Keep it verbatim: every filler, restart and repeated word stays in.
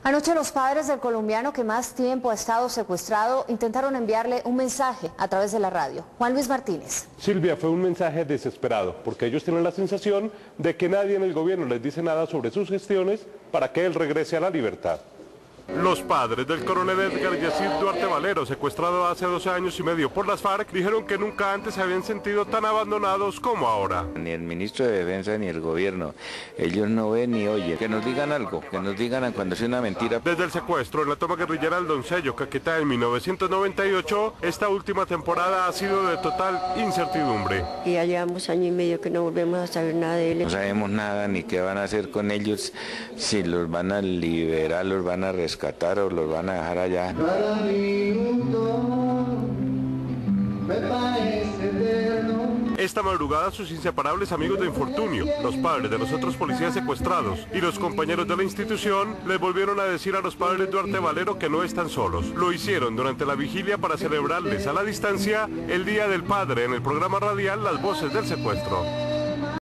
Anoche los padres del colombiano que más tiempo ha estado secuestrado intentaron enviarle un mensaje a través de la radio. Juan Luis Martínez. Silvia, fue un mensaje desesperado, porque ellos tienen la sensación de que nadie en el gobierno les dice nada sobre sus gestiones para que él regrese a la libertad. Los padres del coronel Edgar Yacir Duarte Valero, secuestrado hace doce años y medio por las FARC, dijeron que nunca antes se habían sentido tan abandonados como ahora. Ni el ministro de Defensa ni el gobierno, ellos no ven ni oyen. Que nos digan algo, que nos digan cuando sea una mentira. Desde el secuestro en la toma guerrillera del Doncello, Caquetá, en mil novecientos noventa y ocho, esta última temporada ha sido de total incertidumbre. Y ya llevamos año y medio que no volvemos a saber nada de él. No sabemos nada ni qué van a hacer con ellos, si los van a liberar, los van a rescatar o los van a dejar allá. Cada minuto me parece eterno. Esta madrugada sus inseparables amigos de infortunio, los padres de los otros policías secuestrados y los compañeros de la institución les volvieron a decir a los padres de Duarte Valero que no están solos. Lo hicieron durante la vigilia para celebrarles a la distancia el Día del Padre en el programa radial Las Voces del Secuestro.